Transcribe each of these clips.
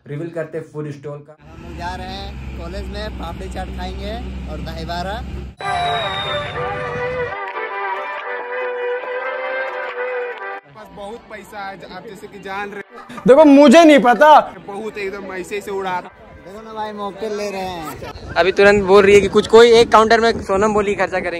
Reveal करते food stall का। हम जा रहे हैं कॉलेज में, पापड़ी चाट खाएंगे और दही बारा। बहुत पैसा है, आप जैसे कि जान रहे। देखो मुझे नहीं पता, बहुत एकदम ऐसे से उड़ा। देखो ना भाई, मॉकटेल ले रहे हैं। अभी तुरंत बोल रही है कि कुछ कोई एक काउंटर में सोनम बोली खर्चा करेंगे।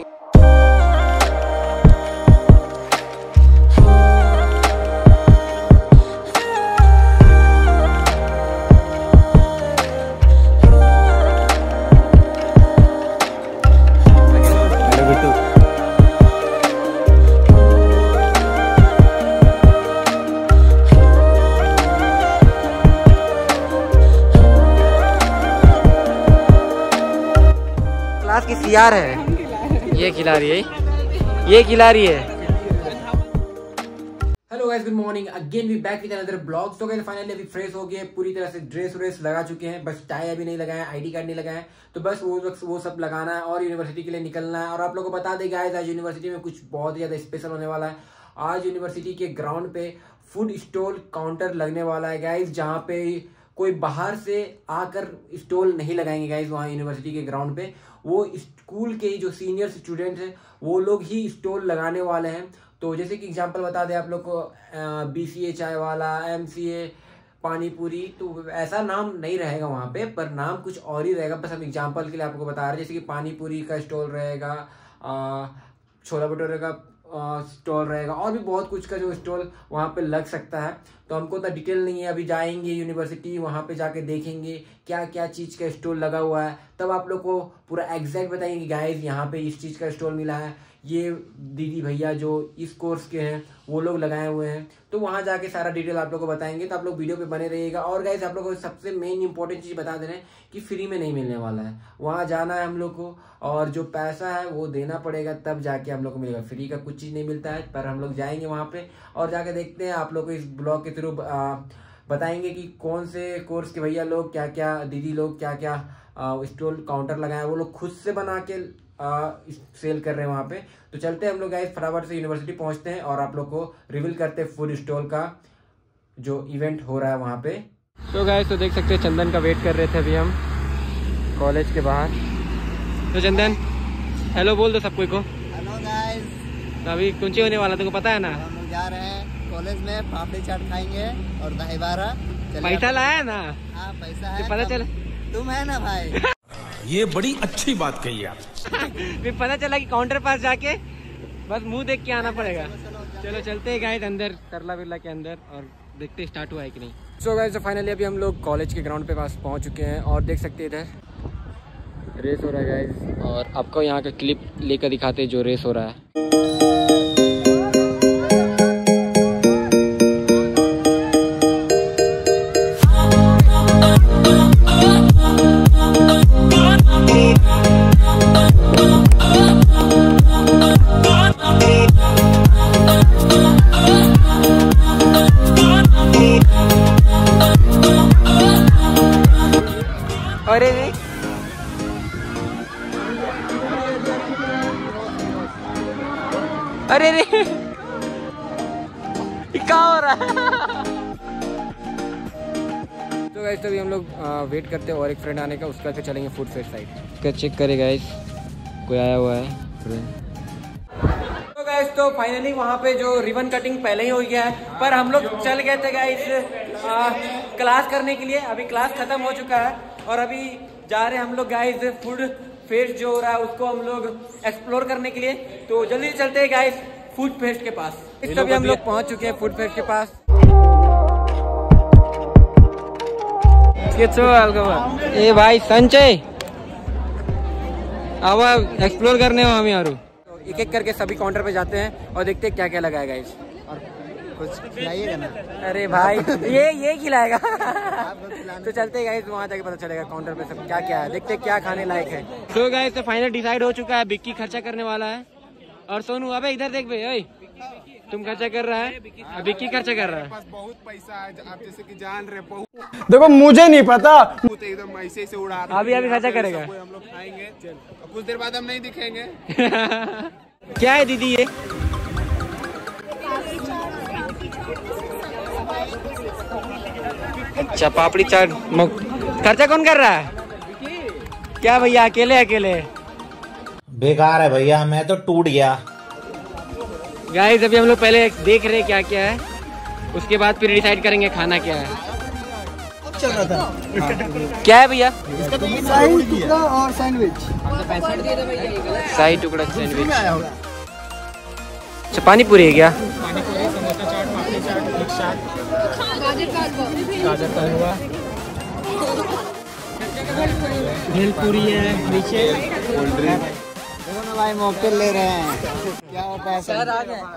की सियार है, ये खिला रही है, ये खिला रही है। Hello guys, good morning again, we back with another blog. तो गाइस फाइनली अभी फ्रेश हो गए, पूरी तरह से ड्रेस व्रेस लगा चुके हैं, बस टाई अभी नहीं लगाया, आईडी कार्ड नहीं लगाया, तो बस वो सब लगाना है और यूनिवर्सिटी के लिए निकलना है। और आप लोगों को बता दें गाइस, आज यूनिवर्सिटी में कुछ बहुत ही ज्यादा स्पेशल होने वाला है। आज यूनिवर्सिटी के ग्राउंड पे फूड स्टॉल काउंटर लगने वाला है गाइस, जहाँ पे कोई बाहर से आकर स्टॉल नहीं लगाएंगे गाइस। वहाँ यूनिवर्सिटी के ग्राउंड पे वो स्कूल के जो सीनियर स्टूडेंट हैं वो लोग ही स्टॉल लगाने वाले हैं। तो जैसे कि एग्जांपल बता दें आप लोग को, BCA चाय वाला, MCA पानी पूरी, तो ऐसा नाम नहीं रहेगा वहाँ पे, पर नाम कुछ और ही रहेगा। बस हम एग्जांपल के लिए आपको बता रहे हैं, जैसे कि पानी पूरी का स्टॉल रहेगा, छोला भटूरे का स्टॉल रहेगा, और भी बहुत कुछ का जो स्टॉल वहाँ पे लग सकता है। तो हमको तो डिटेल नहीं है, अभी जाएंगे यूनिवर्सिटी, वहाँ पे जाके देखेंगे क्या क्या चीज़ का स्टॉल लगा हुआ है, तब आप लोग को पूरा एग्जैक्ट बताएंगे कि गाइस यहाँ पे इस चीज़ का स्टॉल मिला है, ये दीदी भैया जो इस कोर्स के हैं वो लोग लगाए हुए हैं। तो वहाँ जाके सारा डिटेल आप लोग को बताएंगे, तो आप लोग वीडियो पे बने रहिएगा। और गाइस आप लोग को सबसे मेन इंपॉर्टेंट चीज़ बता दे रहे हैं कि फ्री में नहीं मिलने वाला है, वहाँ जाना है हम लोग को, और जो पैसा है वो देना पड़ेगा, तब जाके हम लोग को मिलेगा। फ्री का कुछ चीज़ नहीं मिलता है, पर हम लोग जाएंगे वहाँ पे और जाके देखते हैं। आप लोग को इस ब्लॉग के थ्रू बताएंगे कि कौन से कोर्स के भैया लोग, क्या क्या दीदी लोग क्या क्या स्टॉल काउंटर लगाए, वो लोग खुद से बना के सेल कर रहे हैं वहाँ पे। तो चलते हैं हम लोग गाइस, फटाफट से यूनिवर्सिटी पहुँचते हैं और आप लोग को रिवील करते हैं फूड स्टॉल का जो इवेंट हो रहा है वहाँ पे। तो गाइस तो देख सकते हैं चंदन का वेट कर रहे थे अभी हम कॉलेज के बाहर। तो चंदन हेलो बोल दो सबको को। हेलो गाइस, तो अभी कुंची होने वाला तुमको पता है ना? हम जा रहे हैं कॉलेज में, पापड़ी चाट खाएंगे और दही बारा। पैसा लाया ना? हाँ पैसा है, पता चला तुम है ना भाई। ये बड़ी अच्छी बात कही आप। फिर पता चला कि काउंटर पास जाके बस मुंह देख के आना पड़ेगा। चलो चलते हैं गाइस अंदर, करला बिरला के अंदर, और देखते स्टार्ट हुआ है कि नहीं। सो गाइस तो फाइनली अभी हम लोग कॉलेज के ग्राउंड पे पास पहुंच चुके हैं और देख सकते हैं इधर रेस हो रहा है गाइस, और आपको यहाँ का क्लिप लेकर दिखाते हैं जो रेस हो रहा है। अरे नहीं, अरे रे क्या हो रहा है? तो गाइस तो अभी हम लोग वेट करते हैं और एक फ्रेंड आने का, उसके बाद फिर चलेंगे फूड फेस्ट साइड। क्या चेक करे गाइस, कोई आया हुआ है। तो गाइस तो फाइनली वहाँ पे जो रिबन कटिंग पहले ही हो गया है, पर हम लोग चल गए थे गाइस क्लास करने के लिए। अभी क्लास खत्म हो चुका है और अभी जा रहे हैं हम लोग गाइस फूड फेस्ट जो हो रहा है उसको हम लोग एक्सप्लोर करने के लिए। तो जल्दी से चलते हैं गाइस फूड फेस्ट के पास। इस अभी हम लोग पहुंच चुके हैं फूड फेस्ट के पास। ए भाई संचय, अब एक्सप्लोर करने हो हम यार। एक एक करके सभी काउंटर पे जाते हैं और देखते हैं क्या क्या लगाएगा गाइस। और कुछ खिलाइएगा ना? अरे भाई ये खिलाएगा। तो चलते गाइस, वहाँ जाके पता चलेगा काउंटर पे सब क्या क्या है, देखते हैं क्या खाने लायक है। तो गाइस तो फाइनल डिसाइड हो चुका है, बिक्की खर्चा करने वाला है। और सोनू अबे इधर देख बे, ओए तुम खर्चा कर रहा है, बिक्की खर्चा कर रहा है। बहुत पैसा है, आप जैसे कि जान रहे। बहुत देखो मुझे नहीं पता, एकदम ऐसे से उड़ा। अभी खर्चा करेगा, हम लोग खाएंगे, कुछ देर बाद हम नहीं दिखेंगे। क्या है दीदी ये? अच्छा पापड़ी चाट खर्चा कौन कर रहा है? क्या भैया अकेले अकेले? बेकार है भैया, मैं तो टूट गया। गाइस अभी हम लोग पहले देख रहे हैं क्या क्या है, उसके बाद फिर डिसाइड करेंगे खाना क्या है। चल रहा था क्या है भैया? शाही टुकड़ा और सैंडविच। शाही टुकड़ा सैंडविच। अच्छा पानी पूरी है क्या? गाजर का हलवा, भेल पूरी है, नीचे कोल्ड ड्रिंक। देखो ना भाई मॉकटेल ले रहे हैं, क्या होता है सर? आ गए।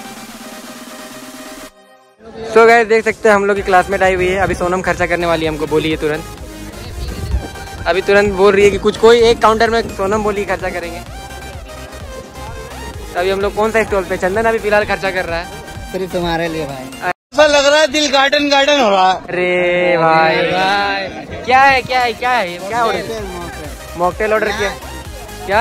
तो गाइस देख सकते हैं हम लोग की क्लासमेट आई हुई है। अभी सोनम खर्चा करने वाली है, हमको बोली है तुरंत, अभी तुरंत बोल रही है कि कुछ कोई एक काउंटर में सोनम बोली खर्चा करेंगे। तो अभी हम लोग कौन सा स्टॉल पे? चंदन अभी फिलहाल खर्चा कर रहा है। सिर्फ तुम्हारे लिए भाई। ऐसा लग रहा है दिल गार्डन गार्डन हो रहा है। अरे भाई क्या है क्या है क्या है क्या ऑर्डर? मॉकटेल ऑर्डर किया क्या?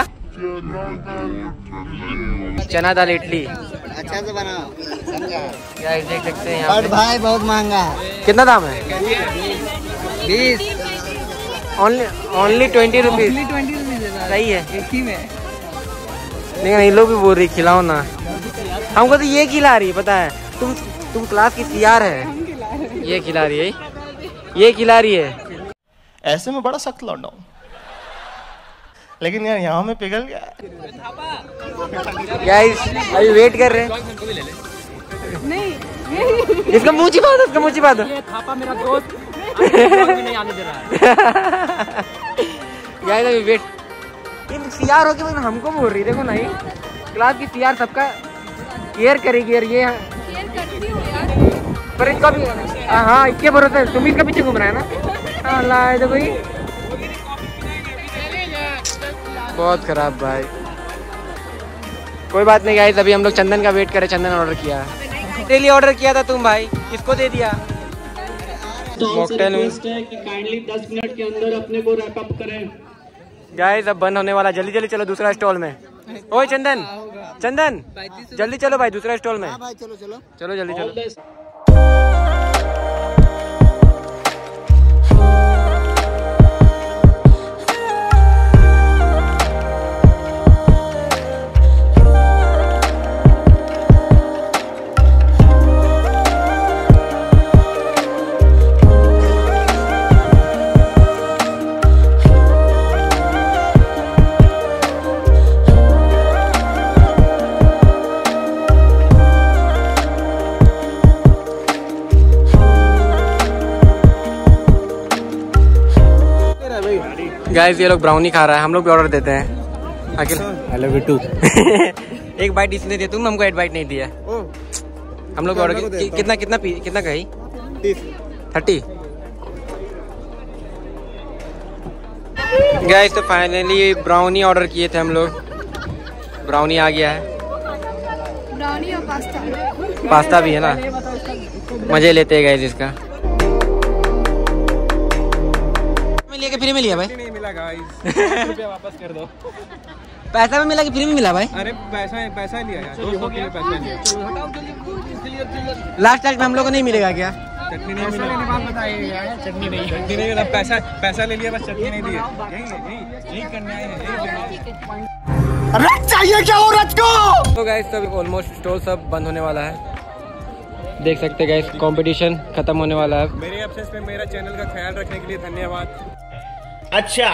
चना दाल इडली। अच्छा से बनाओ, समझा? गाइस देख सकते हैं यहाँ बट भाई बहुत महंगा है। कितना दाम है? 20 ओनली 20 रुपीज। सही है एक ही में। लेकिन ये लोग भी बोल रही खिलाओ ना, हमको तो ये खिला रही है। पता है तुम क्लास की सीआर है, ये खिला रही है, ये खिला रही है। ऐसे में बड़ा सख्त लौटा हूँ, लेकिन यार यहाँ में पिघल गया। गाइस अभी वेट कर रहे हैं। इसका मुंह छिपा दो, इसका मुंह छिपा दो। मेरा दोस्त नहीं आने दे रहा है। गाइस अभी वेट, सीआर होके हमको बोल रही, देखो ना ये क्लास की सीआर सबका केयर करेगी। और ये पर इसका भी हाँ इसके भरोसे तुम इसका पीछे घूम रहा है ना। अल्लाह देखो ये बहुत खराब भाई। कोई बात नहीं गाइस, अभी हम लोग चंदन का वेट करें। चंदन ऑर्डर किया है, तेरे लिए ऑर्डर किया था तुम भाई, किसको दे दिया? मॉकटेल काइंडली 10 मिनट के अंदर अपने को रैप अप करें। गाइस अब बंद होने वाला, जल्दी जल्दी चलो दूसरा स्टॉल में। ओए चंदन चंदन जल्दी चलो भाई दूसरा स्टॉल में। भाई चलो चलो चलो जल्दी चलो। गाइस ये लोग ब्राउनी खा रहा है, हम लोग भी ऑर्डर देते हैं। Akhil I love you too. एक बाइट इसने दिया, तुम हमको एक बाइट नहीं दिया। हम लोग ऑर्डर कितना कितना कितना कही? 30। गाइस तो फाइनली ब्राउनी ऑर्डर किए थे हम लोग, ब्राउनी आ गया है। ब्राउनी और पास्ता भी है ना, मजे लेते हैं गाइस इसका। लेके फ्री में लिया भाई? नहीं मिला गाइस, रुपया वापस कर दो। पैसा भी मिला कि फ्री में मिला भाई? अरे पैसा लिया यार, 200 के लिए पैसा लिया। लास्ट टाइम में हम लोग को नहीं मिलेगा क्या? चटनी नहीं मिला, चटनी नहीं मिला, पैसा ले लिया बस, चटनी नहीं दी। यही करना है। रथ चाहिए क्या हो रथ को? तो गाइस सब ऑलमोस्ट स्टॉल सब बंद होने वाला है, देख सकते हैं गाइस। कंपटीशन खत्म होने वाला है। मेरे एब्सेंस में मेरा चैनल का ख्याल रखने के लिए धन्यवाद। अच्छा।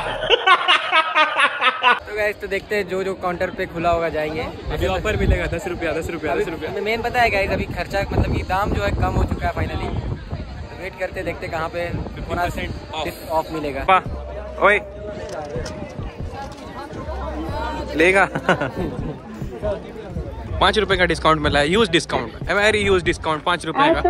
तो गाइस तो देखते हैं जो जो काउंटर पे खुला होगा जाएंगे। अभी ऑफर मिलेगा 10 रुपया। मेन पता है गाइस अभी खर्चा मतलब कि दाम जो है कम हो चुका है फाइनली। तो वेट करते देखते कहाँ पे 50% ऑफ मिलेगा। ओए लेगा 5 रुपए का डिस्काउंट मिला है, use discount, very use discount 5 रुपए का।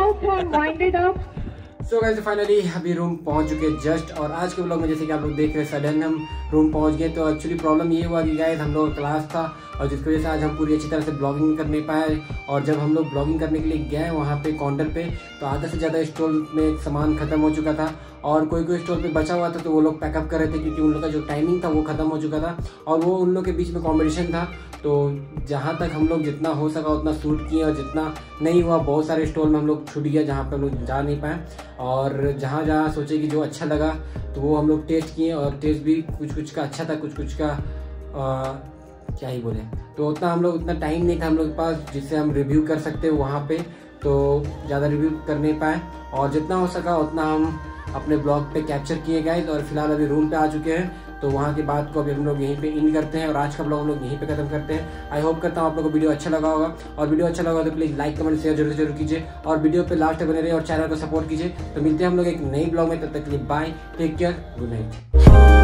सो गाइस फाइनली अभी रूम पहुंच चुके जस्ट, और आज के ब्लॉग में जैसे कि आप लोग देख रहे हैं सडन हम रूम पहुंच गए। तो एक्चुअली प्रॉब्लम ये हुआ कि गाइस हम लोग क्लास था, और जिसकी वजह से आज हम पूरी अच्छी तरह से ब्लॉगिंग कर नहीं पाए। और जब हम लोग ब्लॉगिंग करने के लिए गए वहाँ पे काउंटर पे, तो आधा से ज़्यादा स्टॉल में सामान खत्म हो चुका था, और कोई कोई स्टॉल पे बचा हुआ था तो वो लोग पैकअप कर रहे थे, क्योंकि उन लोग का जो टाइमिंग था वो खत्म हो चुका था और वो उन लोग के बीच में कॉम्पिटिशन था। तो जहाँ तक हम लोग जितना हो सका उतना शूट किए, और जितना नहीं हुआ बहुत सारे स्टॉल में हम लोग छूट गया जहाँ पे हम लोग जा नहीं पाए, और जहाँ जहाँ सोचे कि जो अच्छा लगा तो वो हम लोग टेस्ट किए, और टेस्ट भी कुछ कुछ का अच्छा था, कुछ कुछ का क्या ही बोले। तो उतना टाइम नहीं था हम लोग के पास जिससे हम रिव्यू कर सकते वहाँ पे, तो ज़्यादा रिव्यू कर नहीं पाए, और जितना हो सका उतना हम अपने ब्लॉग पे कैप्चर किए गाइस। और फिलहाल अभी रूम पे आ चुके हैं, तो वहाँ की बात को अभी हम लोग यहीं पे इन करते हैं और आज का ब्लॉग हम लोग यहीं पे खत्म करते हैं। आई होप करता हूँ आप लोगों को वीडियो अच्छा लगा होगा, और वीडियो अच्छा लगा तो प्लीज़ लाइक कमेंट शेयर जरूर कीजिए, और वीडियो पे लास्ट तक बने रहिए और चैनल को सपोर्ट कीजिए। तो मिलते हैं हम लोग एक नई ब्लॉग में, तब तक के लिए bye, take care, good night.